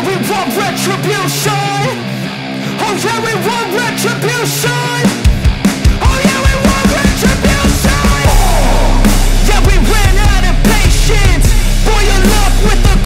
we want retribution. Oh yeah, we want retribution. Oh yeah, we want retribution. Yeah, we ran out of patience. Boil up with the